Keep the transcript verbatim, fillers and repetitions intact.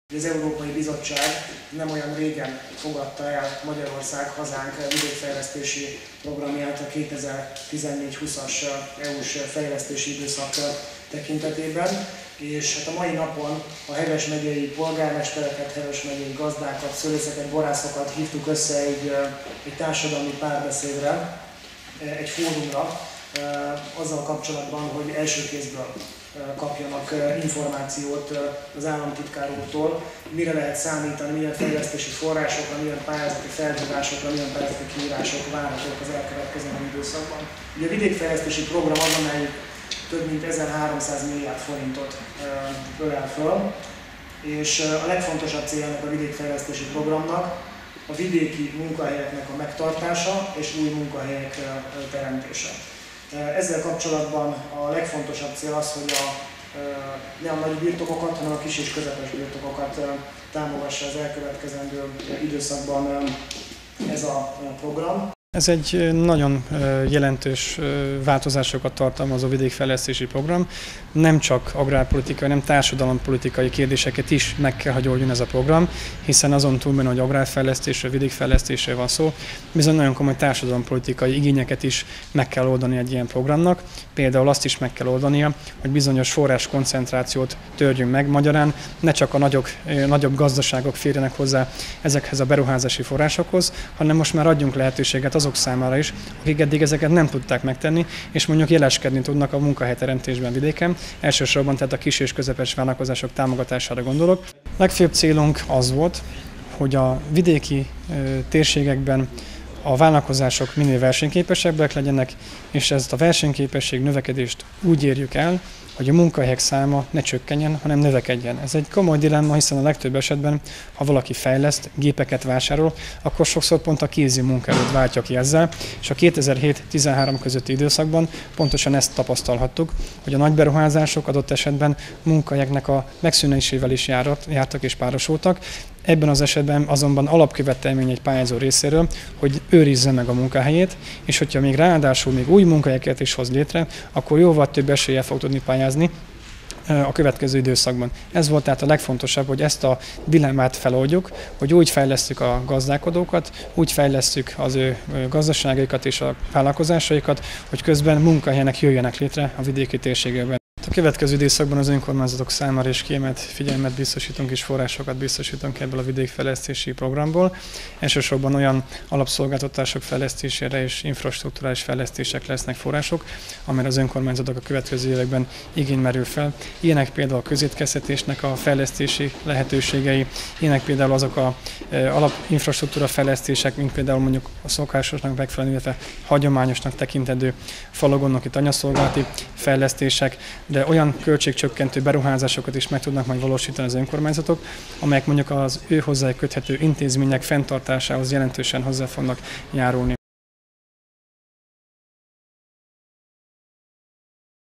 Az Európai Bizottság nem olyan régen fogadta el Magyarország, hazánk vidékfejlesztési programját a kétezer-tizennégy húszas é u-s fejlesztési időszak tekintetében, és hát a mai napon a Heves megyei polgármestereket, Heves megyei gazdákat, szőlészeket, borászokat hívtuk össze egy, egy társadalmi párbeszédre, egy fórumra, azzal kapcsolatban, hogy első kézből kapjanak információt az államtitkár úrtól, mire lehet számítani, milyen fejlesztési forrásokra, milyen pályázati felhívásokra, milyen pályázati kiírások várhatók az elkövetkező időszakban. Ugye a vidékfejlesztési program az, amely több mint ezerháromszáz milliárd forintot ölel föl, és a legfontosabb célja ennek a vidékfejlesztési programnak a vidéki munkahelyeknek a megtartása és új munkahelyek teremtése. Ezzel kapcsolatban a legfontosabb cél az, hogy a, ne a nagy birtokokat, hanem a kis és közepes birtokokat támogassa az elkövetkezendő időszakban ez a program. Ez egy nagyon jelentős változásokat tartalmazó vidékfejlesztési program. Nem csak agrárpolitikai, hanem társadalompolitikai kérdéseket is meg kell, hogy oldjon ez a program, hiszen azon túlmenő, hogy agrárfejlesztésről, vidékfejlesztésről van szó, bizony nagyon komoly társadalompolitikai igényeket is meg kell oldani egy ilyen programnak. Például azt is meg kell oldania, hogy bizonyos forrás koncentrációt törjünk meg, magyarán ne csak a nagyobb, nagyobb gazdaságok férjenek hozzá ezekhez a beruházási forrásokhoz, hanem most már adjunk lehetőséget azok számára is, akik eddig ezeket nem tudták megtenni, és mondjuk jeleskedni tudnak a munkahelyteremtésben vidéken, elsősorban tehát a kis és közepes vállalkozások támogatására gondolok. Legfőbb célunk az volt, hogy a vidéki térségekben a vállalkozások minél versenyképesebbek legyenek, és ezt a versenyképesség növekedést úgy érjük el, hogy a munkahelyek száma ne csökkenjen, hanem növekedjen. Ez egy komoly dilemma, hiszen a legtöbb esetben, ha valaki fejleszt, gépeket vásárol, akkor sokszor pont a kézi munkaerőt váltja ki ezzel, és a kétezer-hét tizenhárom közötti időszakban pontosan ezt tapasztalhattuk, hogy a nagy beruházások adott esetben munkahelyeknek a megszűnésével is járt, jártak és párosultak. Ebben az esetben azonban alapkövetelmény egy pályázó részéről, hogy őrizze meg a munkahelyét, és hogyha még ráadásul még új munkahelyeket is hoz létre, akkor jóval több eséllyel fog tudni pályázni a következő időszakban. Ez volt tehát a legfontosabb, hogy ezt a dilemmát feloldjuk, hogy úgy fejlesztjük a gazdálkodókat, úgy fejlesztjük az ő gazdaságaikat és a vállalkozásaikat, hogy közben munkahelyek jöjjenek létre a vidéki térségekben. A következő időszakban az önkormányzatok számára is kiemelt figyelmet biztosítunk és forrásokat biztosítunk ebből a vidékfejlesztési programból. Elsősorban olyan alapszolgáltatások fejlesztésére és infrastrukturális fejlesztések lesznek források, amelyre az önkormányzatok a következő években igény merül fel. Ilyenek például a közétkeztetésnek a fejlesztési lehetőségei, ilyenek például azok az alapinfrastruktúra fejlesztések, mint például mondjuk a szokásosnak megfelelő, illetve hagyományosnak tekintendő falagonnoki tanyaszolgálati fejlesztések, de olyan költségcsökkentő beruházásokat is meg tudnak majd valósítani az önkormányzatok, amelyek mondjuk az ő hozzájuk köthető intézmények fenntartásához jelentősen hozzá fognak járulni.